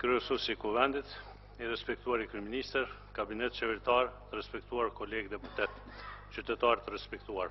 Kryesuesi i Kuvendit, i respektuar i kryeministër, kabinet qeveritar, të respektuar kolegë deputet, qytetarë të respektuar.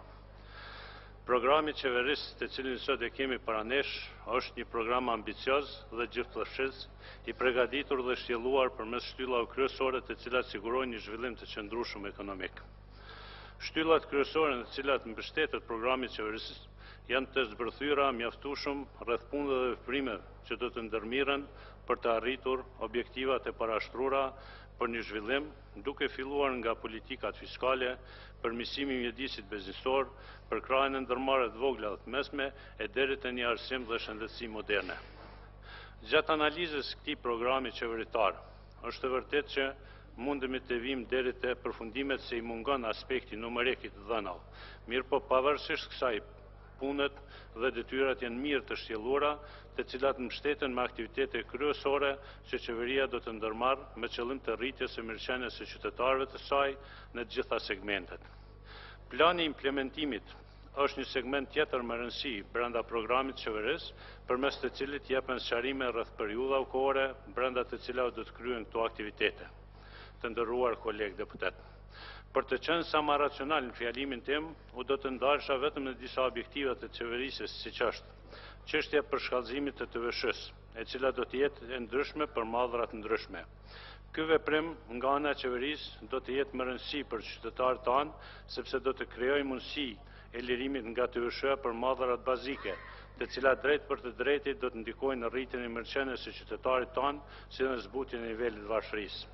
Programi qeverisë të cilin sot e kemi paranesh është një program ambicioz dhe gjithëlqës, i përgatitur dhe shtjelluar përmes shtyllave kryesore të cilat sigurojnë një zhvillim të qëndrueshëm ekonomik. Shtyllat kryesore në të cilat mbështetet programi qeverisë janë të zbërthyra mjaftueshëm rreth punëve dhe veprimeve që do të ndërmirren për të arritur objektivat e parashtruara për një zhvillim, duke filluar nga politikat fiskale, përmirësimi i mjedisit biznesor, përkrahjen e ndërmarrjeve të vogla dhe të mesme e deri te një arsim dhe shëndetësi moderne. Gjatë analizës së këtij programi qeveritar, është e vërtetë që mundemi të vim deri te përfundimet se i mungon aspekti numerik i të dhënave. Mirëpo pavarësisht kësaj, punët dhe detyrat janë mirë të shtjelluara, të cilat mbështeten me aktivitete kryesore që qeveria do të ndërmarrë me qëllim të rritjes së mirëqenies së qytetarëve të saj në të gjitha segmentet. Plani i implementimit është një segment tjetër me rëndësi brenda programit qeverisë, përmes të cilit jepen sqarime rreth periudhave kohore brenda të cilave do të kryhen këto aktivitete. Të nderuar kolegë deputet. Për të qenë sa më racional në fjalimin tim, u do të ndalsha vetëm në disa objektiva të qeverisës, siç është çështja e përshkallëzimit të TVSH-s, e cila do të jetë e ndryshme për mallra të ndryshme. Ky veprim nga ana e qeverisë do të jetë me rëndësi për qytetarët tanë, sepse do të krijojë mundësi e lirimit nga TVSH për mallrat bazike, të cilat drejt për të drejtit do të ndikojnë në rritjen e mirëqenies së qytetarit tanë, si dhe në zbutjen e nivelit varfërisë.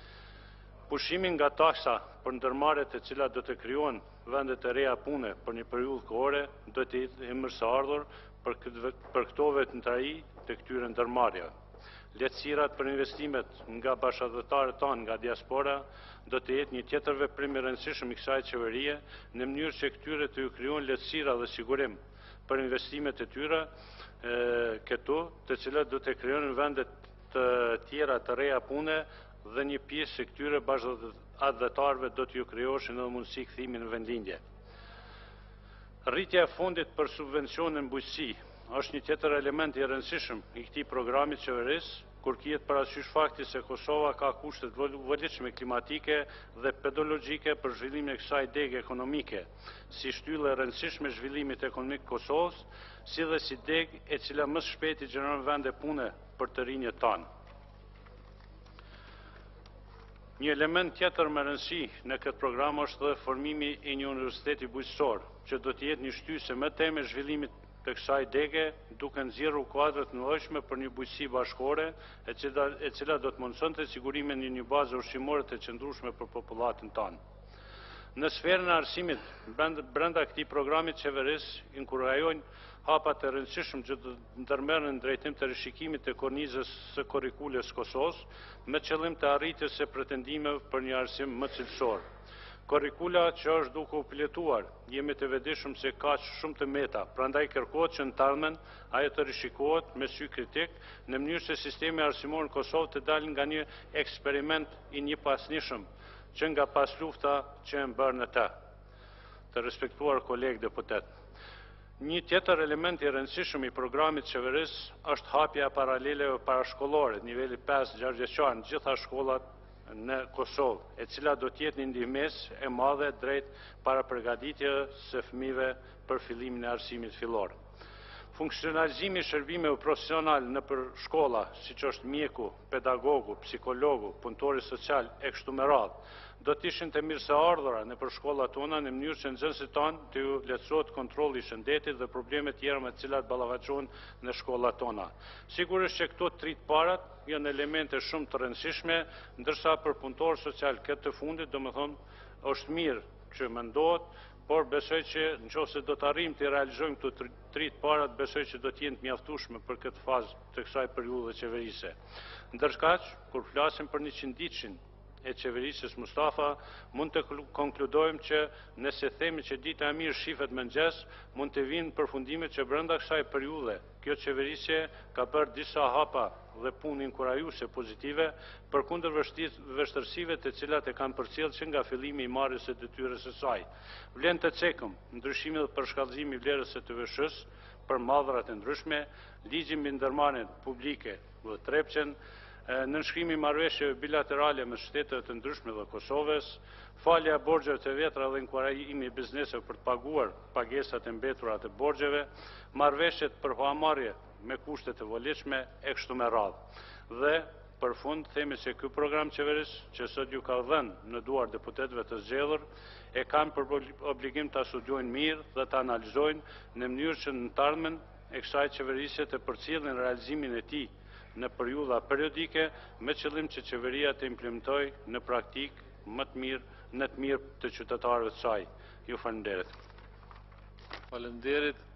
Pushimin nga taksa për ndërmarrjet të cilat do të krijohen vende të reja pune për një periudhë kohore do të jetë i mirëseardhur për këto vetëntari të këtyre ndërmarrjeve. Lehtësirat për investimet nga bashkëdhëtarët tanë nga diaspora do të jetë një tjetër veprim i rëndësishëm i kësaj qeverie, në mënyrë që këtyre të ju krijohen lehtësira dhe sigurim për investimet e tyre këtu, të cilat do të krijojnë vende të tjera të reja pune dhe një pjesë e këtyre bashkëdhëtarëve do t'ju krijoheshin edhe mundësi kthimi në vendlindje. Rritja e fondit për subvencione në bujqësi është një tjetër element i rëndësishëm i këtij programi qeverisë, kur kihet parasysh fakti se Kosova ka kushte të vojlitshme klimatike dhe pedologjike për zhvillimin e kësaj dege ekonomike, si shtyllë e rëndësishme zhvillimit ekonomik Kosovës, si dhe si degë e cila më së shpejti gjeneron vende pune për të rinjët tanë. Një element tjetër me rëndësi në këtë program është dhe formimi i një universiteti bujqësor, që do të jetë një shtyse më teme zhvillimit të kësaj dege, duke nxjerrur kuadrat të nevojshme për një bujqësi bashkore, e cila do të mundsonte sigurimin e një baze ushqimore të qëndrueshme për popullatën tanë. Në sferën e arsimit, brenda këtij programi qeverisë inkurajojnë hapat e rëndësishëm që do të ndërmerren në drejtim të rishikimit të kornizës së kurrikulës Kosovës, me qëllim të arritjes së pretendimeve për një arsim më cilësor. Kurrikula që është duke u përjetuar, jemi të vetëdijshëm se ka shumë të meta, prandaj kërkohet që në të ardhmen ajo të rishikohet me sy kritik, në mënyrë se sistemi arsimor në Kosovë të dalë nga një eksperiment i njëpasnishëm, që nga pas lufta që e bërë në të. Të respektuar kolegë deputet. Një tjetër element i rëndësishëm i programit qeverisë është hapja e paraleleve parashkollore, niveli 5-6 vjeçar në gjitha shkollat në Kosovë, e cila do të jetë një ndihmës e madhe drejt parapërgatitjes së fëmijëve për fillimin e arsimit fillor. Funksionalizimi i shërbimeve profesional nëpër shkolla, siç është mjeku, pedagogu, psikologu, punëtori social e kështu me radhë, do të ishin të mirëseardhura nëpër shkollat tona në mënyrë që nxënësit tanë të lehtësohet kontrolli i shëndetit dhe problemet tjera me të cilat ballafaqohen në shkollat tona. Sigurisht që këto trit parat janë elemente shumë të rëndësishme, ndërsa për punëtor social këtë të fundit, domethënë është mirë që mendohet, por besoj që nëse do të arrijmë të realizojmë këto trit parat, besoj që do të jenë të mjaftueshme për këtë fazë të kësaj periudhe qeverise. Ndërkaq, kur flasim për 100 ditëshin e qeverisës Mustafa, mund të konkludojmë që nëse themi që dita e mirë shifet mëngjes, mund të vinë përfundimet që brenda kësaj periudhe kjo qeverisje ka bërë disa hapa dhe punë inkurajuese pozitive përkundër vështirësive të cilat e kanë përcjellë që nga fillimi i marrjes së detyrës së saj. Vlen të cekëm ndryshimi dhe përshkallëzimi i vlerës së TVSH-s për mallrat e ndryshme, ligji mbi ndërmarrjen publike dhe trepçen, nënshkrimi i marrëveshjeve bilaterale me shtetet të ndryshme dhe Kosovës, falja e borxheve të vetra dhe inkurajimi i bizneseve për të paguar pagesat e mbetura të borxheve, marrëveshjet për huamarrje me kushte të volitshme e kështu me radhë. Dhe për fund themi se ky program qeveris që sot ju ka dhënë në duar deputetëve të zgjedhur e kanë për obligim ta studiojnë mirë dhe ta analizojnë në mënyrë që në të ardhmen e kësaj qeverisje të përcjellin realizimin e tij në periudha periodike me qëllim që qeveria të implementojë në praktikë në të mirë të qytetarëve të saj. Ju falenderoj. Faleminderit.